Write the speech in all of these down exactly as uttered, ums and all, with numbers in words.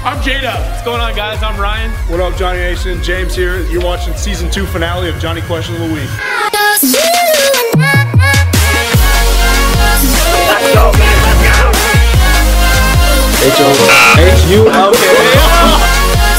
I'm Jada. What's going on, guys? I'm Ryan. What up, Johnny Nation? James here. You're watching season two finale of Johnnie Question of the Week. Let's go, man. Let's go. H U L K.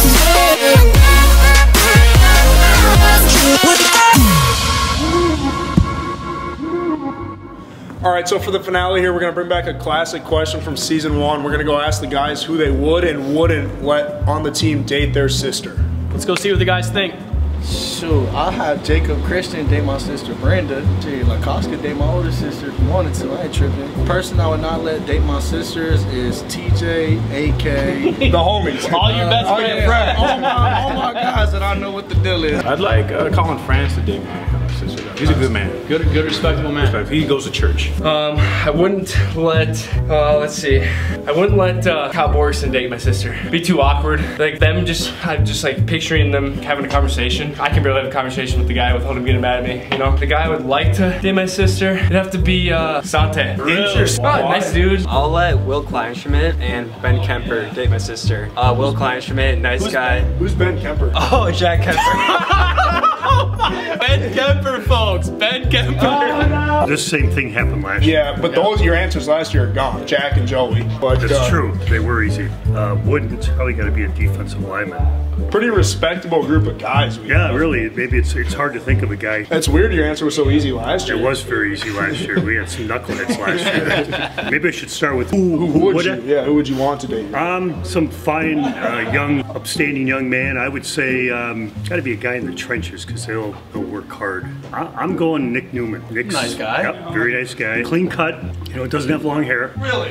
All right, so for the finale here, we're gonna bring back a classic question from season one. We're gonna go ask the guys who they would and wouldn't let on the team date their sister. Let's go see what the guys think. Shoot, I'll have Jacob Christian date my sister Brenda. Gee, Lakoska date my older sister if he wanted to. I ain't tripping. The person I would not let date my sisters is T J, A K. The homies. All your best Oh, friends. yeah. all, my, all my guys that I know what the deal is. I'd like uh, Colin France to date my sister. He's a good man. Good, good, respectable man. Respect. He goes to church. Um, I wouldn't let, uh, let's see. I wouldn't let uh, Kyle Borgeson date my sister. It'd be too awkward. Like them just, I'm just like picturing them having a conversation. I can barely have a conversation with the guy without him getting mad at me, you know? The guy I would like to date my sister, it'd have to be uh, Sante. Interesting. Oh, nice dude. I'll let Will Kleinschmidt and Ben Kemper date my sister. Uh, Will Kleinschmidt, nice Who's, guy. Who's Ben Kemper? Oh, Jack Kemper. Ben Kemper, folks. Ben Kemper. Oh, no. This same thing happened last year. Yeah, but those your answers last year are gone. Jack and Joey. But That's uh, true. They were easy. Uh, wouldn't. Probably got to be a defensive lineman. pretty respectable group of guys. We Yeah, have. really. Maybe it's it's hard to think of a guy. That's weird. Your answer was so easy last year. It was very easy last year. We had some knuckleheads last year. Maybe I should start with who, Who who would would you? I? Yeah, who would you want to date? Um, some fine, uh, young, upstanding young man. I would say um, got to be a guy in the trenches because they'll they'll work hard. I, I'm going Nick Newman. Nick's Nice guy. Yep, very nice guy. Clean cut. You know, doesn't have long hair. Really?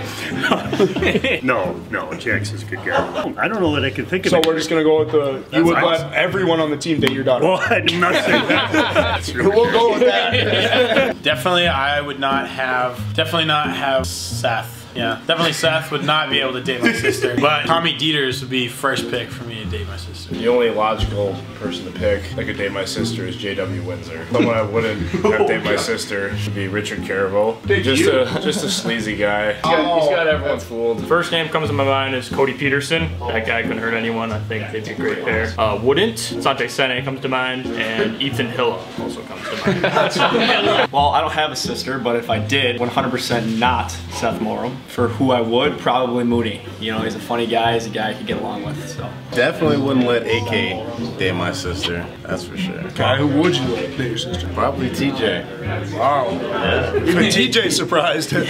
No, no, Jackson's a good guy. I don't know that I can think of So it. we're just gonna go with the. You would right. let everyone on the team date your daughter. Well, I'm not saying that. That's really We'll go with that. Definitely, I would not have, definitely not have Seth. Yeah, definitely Seth would not be able to date my sister. But Tommy Dieters would be first pick for me to date my sister. The only logical person to pick that could date my sister is J W Windsor. Someone I wouldn't have date my sister would be Richard Caravel. Just you. a just a sleazy guy. He's got, he's got everyone That's fooled. First name comes to my mind is Cody Peterson. That guy couldn't hurt anyone. I think they'd be a great pair. Uh, wouldn't. Sanjay Sene comes to mind, and Ethan Hilla also comes to mind. Well, I don't have a sister, but if I did, one hundred percent not Seth Morum. For who I would, probably Mooney. You know, he's a funny guy. He's a guy I could get along with. So Definitely wouldn't let A K date my sister. That's for sure. Guy, who would you let date your sister? Probably T J. Wow. Even T J surprised. What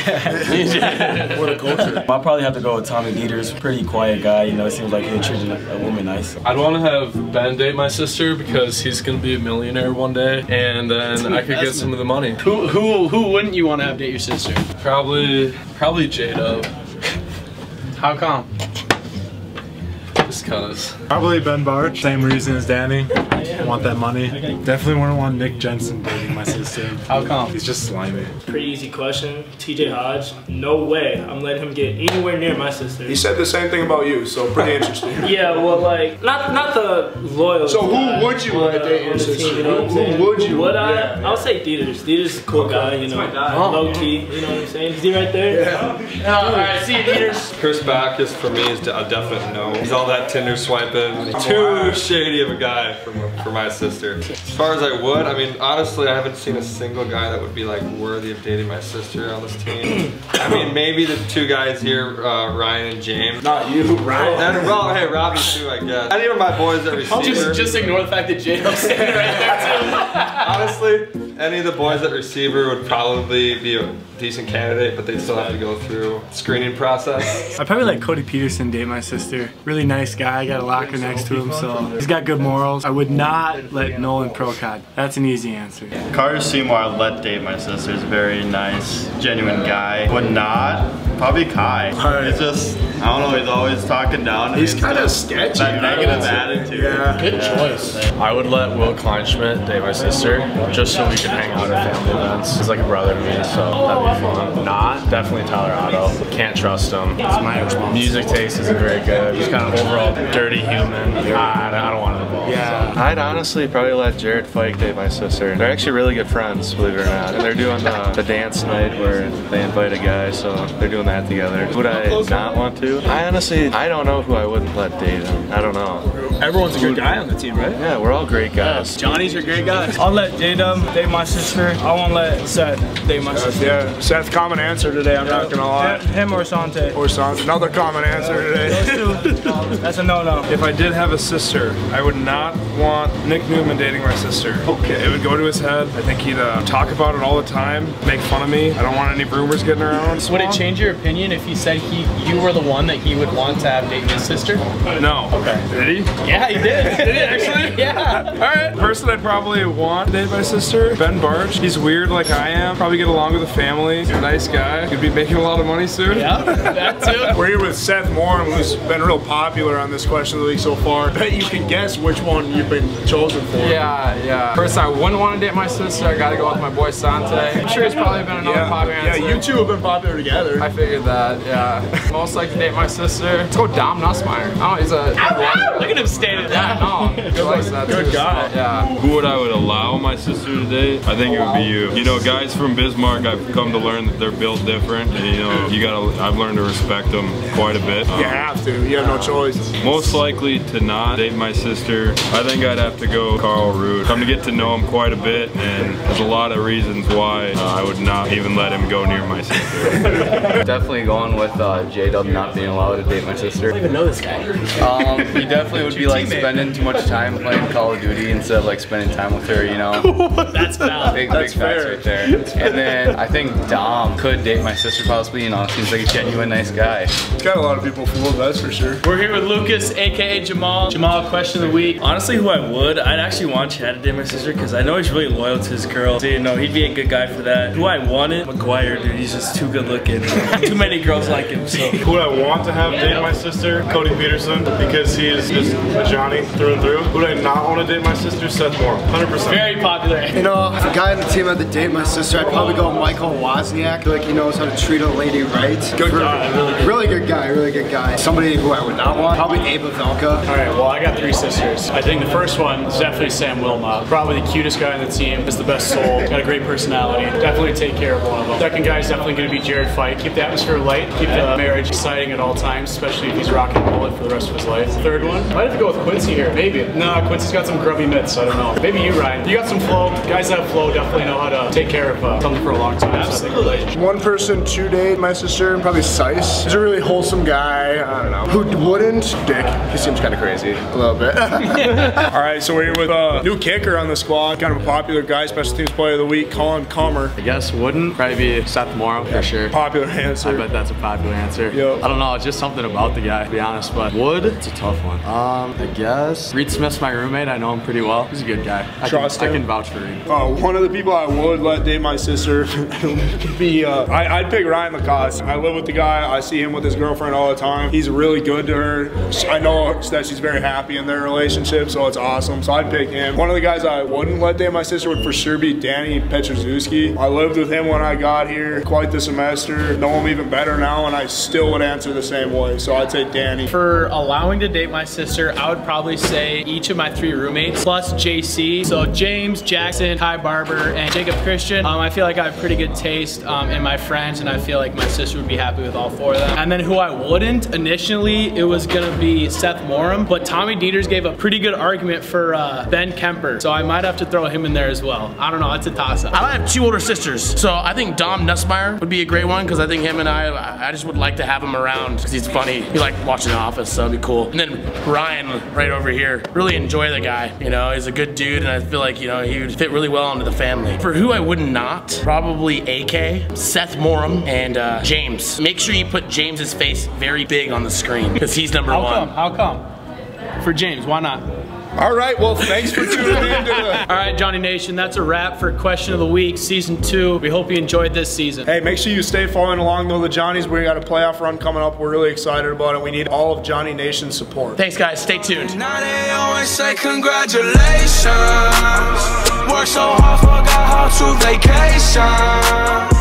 a culture. I'll probably have to go with Tommy Dieters. Pretty quiet guy, you know, it seems like he treated a woman nice. I'd want to have Ben date my sister because he's going to be a millionaire one day, and then I could get some of the money. Who who who wouldn't you want to have date your sister? Probably, probably J-Dub. How come? Just cause. Probably Ben Barch. Same reason as Danny. Want that money. Definitely wouldn't want Nick Jensen dating my sister. How come? He's just slimy. Pretty easy question. T J Hodge, no way I'm letting him get anywhere near my sister. He said the same thing about you, so pretty interesting. Yeah, well, like, not not the loyal. So who guy, would you but, let date uh, your on the sister? team, you know what I'm Who- saying? who would you? Would I? Yeah, yeah. I would say Dieters. Dieters is a cool guy, you know. my guy. Low key, you know what I'm saying? Is he right there? Yeah. All right, see you, Dieters. Chris Backus for me is a definite no. He's all that Tinder swiping. Too shady of a guy for, for my sister. As far as I would, I mean, honestly, I haven't seen a single guy that would be like worthy of dating my sister on this team. I mean, maybe the two guys here, uh, Ryan and James. Not you, Ryan. And well, hey, Robbie too, I guess. Any of my boys at receiver. Just just ignore the fact that J-Dub's standing right there too. Honestly, any of the boys at receiver would probably be a decent candidate, but they'd still have to go through screening process. I'd probably let Cody Peterson date my sister. Really nice guy, got a locker next to him, so he's got good morals. I would not let Nolan Procod. That's an easy answer. Carter Seymour, I'd let date my sister. He's a very nice, genuine guy. Would not. Probably Kai. It's just, I don't know, he's always talking down to He's me kind of stuff. sketchy. That negative attitude. Yeah. Good choice. I would let Will Kleinschmidt date my sister, just so we could hang out at family events. He's like a brother to me, so that'd be fun. Not, definitely Tyler Otto. Can't trust him. It's my response. Music taste isn't very good. He's kind of overall dirty human. I, I don't want him involved. Yeah. I'd honestly probably let Jared Fike date my sister. They're actually really good friends, believe it or not. And they're doing the, the dance night where they invite a guy, so they're doing that together. Would I not want to? I honestly, I don't know who I wouldn't let date him. I don't know. Everyone's a good guy on the team, right? Yeah, we're all great guys. Johnny's a great guy. I'll let J-Dub date my sister. I won't let Seth date my sister. Yeah, Seth, common answer today, I'm yeah. not gonna lie. Him or Sante. Or Sante, another common answer today. Those two, that's a no-no. If I did have a sister, I would not want Nick Newman dating my sister. Okay. It would go to his head. I think he'd uh, talk about it all the time, make fun of me. I don't want any rumors getting around. Would it change your opinion if he said he, you were the one that he would want to have dating his sister? No. Okay. Did he? Yeah, he did. Did he actually? Yeah. All right. The person I'd probably want to date my sister, Ben Barch. He's weird like I am. Probably get along with the family. He's a nice guy. Could be making a lot of money soon. Yeah, that too. We're here with Seth Morum, who's been real popular on this question of the week so far. I bet you can guess which one you've been chosen for. Yeah, yeah. First, I wouldn't want to date my sister. I gotta go with my boy Sante. I'm sure he's probably been another yeah. popular answer. Yeah, you two have been popular together. I figured that, yeah. Most like to date my sister. Let's go Dom Nussmeier. Oh, he's a... Look at him stated that. Yeah, no. Good, like that good guy. So, yeah. Who would I would allow my sister to date? I think it would be you. You know, guys from Bismarck, I've come to learn that they're built different. And, you know, you gotta, I've learned to respect them quite a bit. Um, you have to. You have no choice. Most likely to not date my sister, I think I'd have to go Carl Ruud. Come to get to know him quite a bit, and there's a lot of reasons why uh, I would not even let him go near my sister. Definitely going with uh, J-Dub not being allowed to date my sister. I don't even know this guy. Um, he definitely would be like spending too much time playing Call of Duty instead of like spending time with her, you know. That's valid. Big, That's big facts right there. And then I think Dom could date my sister possibly, you know, seems like a genuine nice guy. He's got a lot of people fooled, that's for sure. We're here with Lucas, aka Jamal. Jamal, question of the week. Honestly, who I would, I'd actually want Chad to date my sister because I know he's really loyal to his girl. So, you know, he'd be a good guy for that. Who I wanted, McGuire, dude, he's just too good looking. Too many girls like him, so. Who I want to have date my sister, Cody Peterson, because he is just a Johnny through and through. Who would I not want to date my sister, Seth Morum, one hundred percent. Very popular. You know, if a guy on the team had to date my sister, I'd probably go Michael Wozniak. I feel like he knows how to treat a lady right. Good For, guy, really good. Really good guy, really good guy. Somebody who I would not want, probably Ava Velka. All right, well, I got three sisters. I think the first one is definitely Sam Wilmot. Probably the cutest guy on the team, is the best soul, got a great personality. Definitely take care of one of them. Second guy is definitely going to be Jared Fight. Keep the atmosphere light, keep the marriage exciting at all times, especially if he's rocking a mullet for the rest of his life. Third one, might have to go with Quincy here, maybe. No, Quincy's got some grubby mitts, I don't know. Maybe you, Ryan. You got some flow. Guys that have flow definitely know how to take care of uh, something for a long time. Absolutely. One person to date my sister, probably Sice. He's a really wholesome guy, I don't know. Who wouldn't? Dick. He seems kind of crazy, a little bit. All right, so we're here with a new kicker on the squad, kind of a popular guy, special teams player of the week, Colin Comer. I guess wouldn't, probably be Seth Morum for sure. Popular answer. I bet that's a popular answer. Yep. I don't know, it's just something about the guy, to be honest, but would, it's a tough one. Um, I guess Reed Smith's my roommate, I know him pretty well. He's a good guy. I Trust can, him. I can vouch for Reed. Uh, one of the people I would let date my sister would be, uh, I, I'd pick Ryan Lacoste. I live with the guy, I see him with his girlfriend all the time. He's really good to her. I know that she's very happy in their relationship, so it's awesome, so I'd pick him. One of the guys I wouldn't let date my sister would for sure be Danny Petrozewski. I lived with him when I got here, quite the semester. Know him even better now, and I still would answer the same way, so I'd say Danny. For allowing to date my sister, I would probably say each of my three roommates, plus J C. So James, Jackson, Ty Barber, and Jacob Christian. Um, I feel like I have pretty good taste um, in my friends, and I feel like my sister would be happy with all four of them. And then who I wouldn't, initially, it was gonna be Seth Morum, but Tommy Dieters gave a pretty good argument for uh, Ben Kemper, so I might have to throw him in there as well. I don't know, it's a toss-up. I have two older sisters, so I think Dom Nussmeier would be a great one, because I think him and I, I just would like to have him around, because he's funny. He liked watching The Office, so that'd be cool. And then Ryan, right over here, really enjoy the guy. You know, he's a good dude, and I feel like, you know, he would fit really well into the family. For who I would not, probably A K, Seth Morum, and uh, James. Make sure you put James's face very big on the screen, because he's number How one. How come? How come? For James, why not? All right, well, thanks for tuning in to the... All right, Johnny Nation, that's a wrap for Question of the Week, Season two. We hope you enjoyed this season. Hey, make sure you stay following along, though, the Johnnies. We got a playoff run coming up. We're really excited about it. We need all of Johnny Nation's support. Thanks, guys. Stay tuned. Now they always say congratulations. Work so hard, forgot how to vacation.